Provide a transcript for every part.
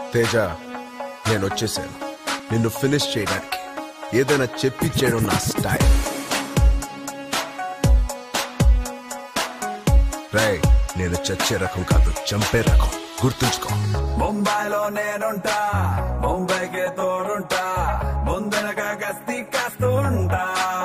తేజ, నేను వచ్చేసాను నిన్ను ఫినిష్ చేయడానికి. ఏదైనా చెప్పి చేయడం నా స్టైల్. రేయ్, నేను చచ్చే రకం కాదు, చంపే రకం, గుర్తుంచుకో. ముంబైలో నేనుంటా, ముంబైకే తోడుంటా, ముందనగా గస్తీ కాస్తూ ఉంటా.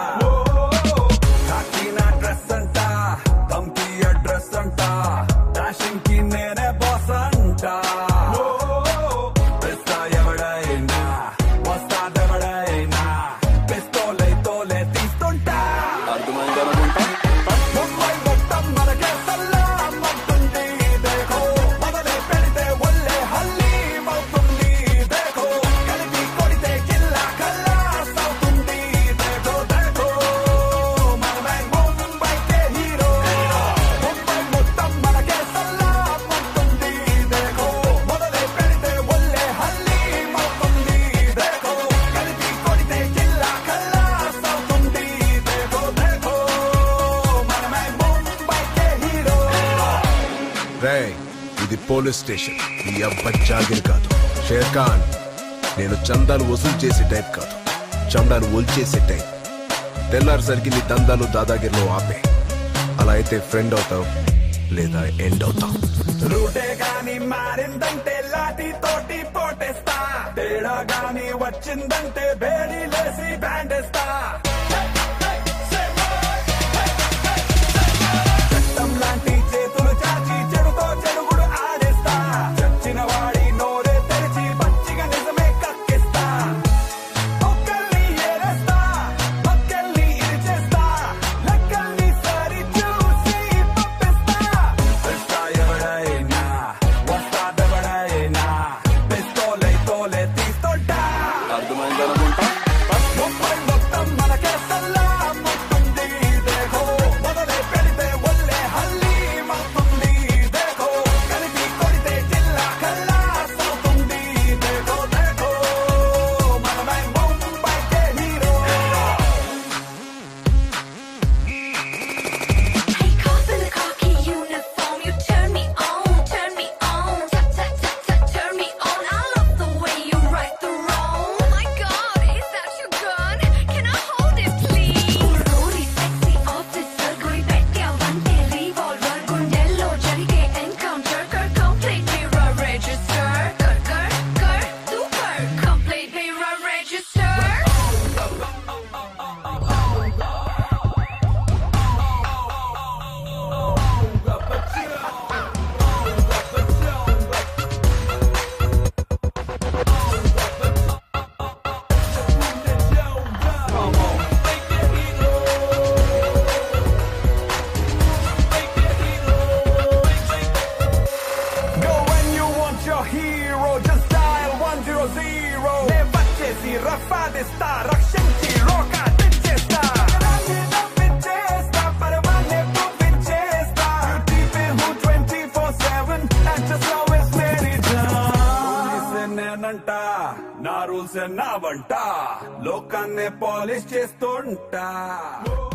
కాకి నా డ్రెస్ అంటా, తంకి అడ్రస్ అంటా, డాషింగ్ కి నేనే బాస్ అంటా. పిస్తా ఎవడైనా వస్తాడెవడైనా, పిస్తోలై తోలే తీస్తుంటా. అర్థమైందనుకుంటా. ముంబై మొత్తం మనకే సల్లాం అవుతుంది దేఖో, మొదలే పెడితే ఒళ్ళే హల్లీం అవుతుంది దేఖో, కలిపి కొడితే కిల్లా ఖల్లాస్ అవుతుంది దేఖో దేఖో. మనమే ముంబైకే హీరో. ముంబై మొత్తం మనకే సల్లాం అవుతుంది దేఖో, మొదలే పెడితే ఒళ్ళే హల్లీం అవుతుంది దేఖో, కలిపి కొడితే కిల్లా ఖల్లాస్ అవుతుంది దేఖో దేఖో. మనమే ముంబైకే హీరో. రేయ్, ఇది పోలీస్ స్టేషన్, ఈ అబ్బాయి జాగిర్ కాదు. షేర్ ఖాన్, నేను చందాలు వసూలు చేసే టైప్ కాదు, చందాలు ఒల్చేసే టైప్. తెల్లారిసరికి నీ దందాలు దాదాగిరిలో ఆపే. అలా అయితే ఫ్రెండ్ అవుతావు లేదా ఎండ్ అవుతావు. రూటే గాని మారిందంటే లాఠీ తోటి పోటేస్తా, తేడా గాని వచ్చిందంటే బేడి లేసి బ్యాండేస్తా. చట్టం లాంటి చేతులు చాచి చెడుతో చెడుగుడు ఆడేస్తా, చచ్చిన వాడి నోరే తెరిచి పచ్చిగా నిజమే కక్కిస్తా. ఒక్కల్ని ఏరేస్తా, పక్కల్ని ఇరిచేస్తా, లెక్కల్ని సరి చూసి పంపిస్తా. పిస్తా ఎవడైనా వస్తాడెవడైనా, పిస్తోలై తోలే తీస్తుంటా. అర్థమైందనుకుంటా. ముంబై మొత్తం మనకే సల్లాం అవుతుంది దేఖో, మొదలే పెడితే ఒళ్ళే హల్లీం అవుతుంది దేఖో, కలిపి కొడితే జిల్లా ఖల్లాస్ అవుతుంది దేఖో దేఖో. మనమే ముంబైకే hero. Hey, cop in the khaki uniform, you turn me on, turn me on, tap tap tap tap, turn me on. I love the way you right the wrong. Oh my God, is that your gun? Can I hold it, please? Rory, sexy officer, koi petya vante revolver, gundello jarige encounter, kar complete mirror register, kar super complete mirror register. Go when you want your hero, just dial 100. Never chase రఫాదిస్తా, రక్షించి రోకా తెచ్చేస్తా. రాజీ నవ్వించేస్తా, పరవాన్నే పువ్వించేస్తా. Beauty who 24/7 and just always marry down. పోలీసే నేనంట, నా రూల్స్ నా వంట, లోకాన్నే పాలిష్ చేస్తుంటా.